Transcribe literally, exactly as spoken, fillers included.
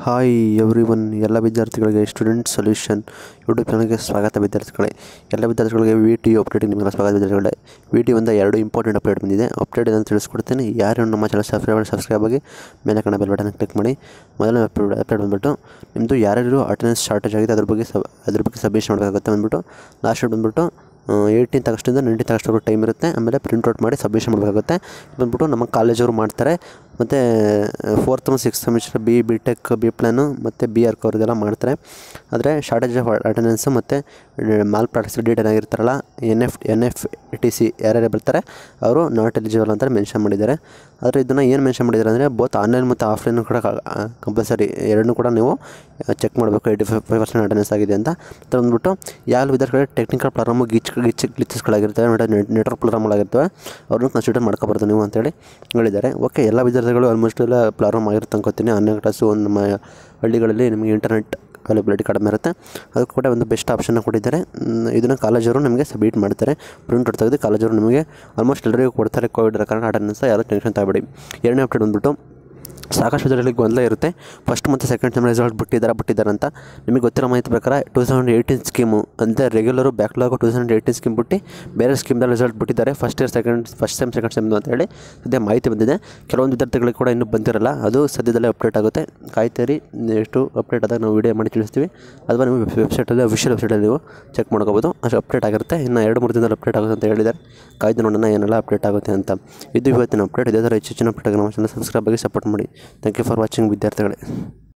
Hi everyone, ಎಲ್ಲ ವಿದ್ಯಾರ್ಥಿಗಳಿಗೆ student solution YouTube ಚಾನಲ್ಗೆ ಸ್ವಾಗತ. ವಿದ್ಯಾರ್ಥಿಗಳೇ, ಎಲ್ಲ ವಿದ್ಯಾರ್ಥಿಗಳಿಗೆ ವಿ ಟಿ ಯು ಅಪ್ಡೇಟಿಗೆ ನಿಮಗೆ ಸ್ವಾಗತ. ವಿದ್ಯಾರ್ಥಿಗಳೇ, ವಿ ಟಿ ಒಂದು ಎರಡು ಇಂಪಾರ್ಟೆಂಟ್ ಅಪ್ಡೇಟ್ ಬಂದಿದೆ. ಅಪ್ಡೇಟ್ ಅಂತ ತಿಳಿಸ್ಕೊಡ್ತೀನಿ. ಯಾರು ನಮ್ಮ ಚಾನಲ್ ಸಬ್ಸ್ಕ್ರೈಬ್ ಸಬ್ಸ್ಕ್ರೈಬ್ ಆಗಿ ಮೇಲೆ ಕಣ ಬೆಲ್ ಬಟನ್ ಕ್ಲಿಕ್ ಮಾಡಿ. ಮೊದಲನೇ ಅಪ್ಡೇಟ್ ಅಪ್ಡೇಟ್ ಬಂದುಬಿಟ್ಟು ನಿಮ್ಮದು ಯಾರ್ಯಾರು ಅಟೆಂಡೆನ್ಸ್ ಶಾರ್ಟೇಜ್ ಆಗಿದೆ ಅದ್ರ ಬಗ್ಗೆ ಸಬ್ ಅದ್ರ ಬಗ್ಗೆ ಸಬ್ಮಿಷನ್ ಮಾಡಬೇಕಾಗುತ್ತೆ. ಬಂದುಬಿಟ್ಟು ಲಾಸ್ಟ್ ಡೇಟ್ ಬಂದುಬಿಟ್ಟು ಏಯ್ಟೀನ್ತ್ ಆಗಸ್ಟಿಂದ ನೈನ್ಟೀನ್ತ್ ಆಗಸ್ಟ್ವರೆಗೂ ಟೈಮ್ ಇರುತ್ತೆ. ಆಮೇಲೆ ಪ್ರಿಂಟ್ಔಟ್ ಮಾಡಿ ಸಬ್ಮಿಷನ್ ಮಾಡಬೇಕಾಗುತ್ತೆ. ಬಂದುಬಿಟ್ಟು ನಮ್ಮ ಕಾಲೇಜವರು ಮಾಡ್ತಾರೆ. ಮತ್ತು ಫೋರ್ತ್ ಮತ್ತು sixth semester B B tech B plan ಮತ್ತು ಬಿ ಆರ್ಕ್ ಅವ್ರದ್ದೆಲ್ಲ ಮಾಡ್ತಾರೆ. ಆದರೆ ಶಾರ್ಟೇಜ್ ಆಫ್ ಅಟೆಂಡೆನ್ಸು ಮತ್ತು ಮಾಲ್ ಪ್ರಾಕ್ಟೀಸ್ ಡೀಟೇಲ್ ಆಗಿರ್ತಾರಲ್ಲ, N F N F T C ಯಾರ್ಯಾರು ಬರ್ತಾರೆ ಅವರು ನಾಟ್ ಎಲಿಜಿಬಲ್ ಅಂತ ಮೆನ್ಷನ್ ಮಾಡಿದ್ದಾರೆ. ಆದರೆ ಇದನ್ನು ಏನು ಮೆನ್ಷನ್ ಮಾಡಿದ್ದಾರೆ ಅಂದರೆ ಬೋತ್ ಆನ್ಲೈನ್ ಮತ್ತು ಆಫ್ಲೈನು ಕೂಡ ಕಂಪಲ್ಸರಿ ಎರಡನ್ನೂ ಕೂಡ ನೀವು ಚೆಕ್ ಮಾಡಬೇಕು. Eighty five five percent attendance ಆಗಿದೆ ಅಂತ ಬಂದುಬಿಟ್ಟು ಯಾವ ವಿದ್ಯಾರ್ಥಿಗಳಿಗೆ ಟೆಕ್ನಿಕಲ್ ಪ್ರಾಬ್ಲಮ್ ಗಿಚ್ ಗಿಚ್ ಗ್ಲಿಚಸ್ಗಳಾಗಿರ್ತವೆ, ನೆಟ್ವರ್ಕ್ ಪ್ರಾಬ್ಲಮ್ಗಳಾಗಿರ್ತವೆ, ಅವ್ರನ್ನ ಕನ್ಸಿಡರ್ ಮಾಡ್ಕೊಬಾರ್ದು ನೀವು ಅಂತೇಳಿ ಹೇಳಿದ್ದಾರೆ. ಓಕೆ, ಎಲ್ಲ ವಿದ್ಯಾರ್ಥಿಗಳು ಆಲ್ಮೋಸ್ಟ್ ಎಲ್ಲ ಪ್ರಾಬ್ಲಮ್ ಆಗಿರುತ್ತೆ ಅನ್ಕೋತೀನಿ. ಹನ್ನೆರಡು ಕ್ಲಾಸು ನಮ್ಮ ಹಳ್ಳಿಗಳಲ್ಲಿ ನಿಮಗೆ ಇಂಟರ್ನೆಟ್ ಅವೈಲಬಿಲಿಟಿ ಕಡಿಮೆ ಇರುತ್ತೆ. ಅದಕ್ಕೆ ಕೂಡ ಒಂದು ಬೆಸ್ಟ್ ಆಪ್ಷನ್ನ ಕೊಟ್ಟಿದ್ದಾರೆ. ಇದನ್ನು ಕಾಲೇಜವರು ನಿಮಗೆ ಸಬ್ಮಿಟ್ ಮಾಡ್ತಾರೆ. ಪ್ರಿಂಟ್ ಔಟ್ ತೆಗೆದು ಕಾಲೇಜವರು ನಿಮಗೆ ಆಲ್ಮೋಸ್ಟ್ ಎಲ್ಲರಿಗೂ ಕೊಡ್ತಾರೆ. ಕೋವಿಡ್ ಕಾರಣ ಅಟೆಂಡೆನ್ಸ್ ಯಾರು ಟೆನ್ಷನ್ ತಗೊಬೇಡಿ. ಎರಡನೇ ಅಪ್ಡೇಟ್ ಬಂದುಬಿಟ್ಟು ಸಾಕಷ್ಟು ವಿದ್ಯಾರ್ಥಿಗಳಿಗೆ ಗೊಂದಲ ಇರುತ್ತೆ. ಫಸ್ಟ್ ಮತ್ತು ಸೆಕೆಂಡ್ ಸೆಮ್ ರಿಸಲ್ಟ್ ಬಿಟ್ಟಿದ್ದಾರೆ ಬಿಟ್ಟಿದ್ದಾರೆ ಅಂತ. ನಿಮಗೆ ಗೊತ್ತಿರೋ ಮಾಹಿತಿ ಪ್ರಕಾರ ಟೂ ತೌಸಂಡ್ ಏಯ್ಟೀನ್ ಸ್ಕೀಮು ಅಂದರೆ regular backlog two thousand eighteen scheme ಬಿಟ್ಟು ಬೇರೆ ಸ್ಕೀಮ್ದಲ್ಲಿ ರಿಸಲ್ಟ್ ಬಿಟ್ಟಿದ್ದಾರೆ. First year second first sem second ಸೆಮ್ದು ಅಂತ ಹೇಳಿ ಸದ್ಯ ಮಾಹಿತಿ ಬಂದಿದೆ. ಕೆಲವೊಂದು ವಿದ್ಯಾರ್ಥಿಗಳಿಗೆ ಕೂಡ ಇನ್ನೂ ಬಂದಿರಲ್ಲ, ಅದು ಸದ್ಯದಲ್ಲೇ ಅಪ್ಡೇಟ್ ಆಗುತ್ತೆ. ಕಾಯ್ತೇರಿ, ಎಷ್ಟು ಅಪ್ಡೇಟ್ ಆದಾಗ ನಾವು ವಿಡಿಯೋ ಮಾಡಿ ತಿಳಿಸ್ತೀವಿ. ಅಥವಾ ನೀವು ವೆಬ್ಸೈಟಲ್ಲಿ ಅಫಿಷಿಯಲ್ ವೆಬ್ಸೈಟಲ್ಲಿ ನೀವು ಚೆಕ್ ಮಾಡ್ಕೋಬೋದು. ಅಷ್ಟು ಅಪ್ಡೇಟ್ ಆಗಿರುತ್ತೆ. ಇನ್ನು ಎರಡು ಮೂರು ದಿನದಲ್ಲಿ ಅಪ್ಡೇಟ್ ಆಗುತ್ತೆ ಅಂತ ಹೇಳಿದ್ದಾರೆ. ಕಾಯ್ದು ನೋಡೋಣ ಏನೆಲ್ಲ ಅಪ್ಡೇಟ್ ಆಗುತ್ತೆ ಅಂತ. ಇದು ಇವತ್ತಿನ ಅಪ್ಡೇಟ್. ಇದೇ ಥರ ಹೆಚ್ಚು ಹೆಚ್ಚಿನ ಅಪ್ಡೇಟ್ ನಮ್ಮ ಚಾನಲ್ ಸಬ್ಸ್ಕ್ರೈಬ್ ಆಗಿ ಸಪೋರ್ಟ್ ಮಾಡಿ. ಥ್ಯಾಂಕ್ ಯು ಫಾರ್ ವಾಚಿಂಗ್ ವಿದ್ಯಾರ್ಥಿಗಳೇ.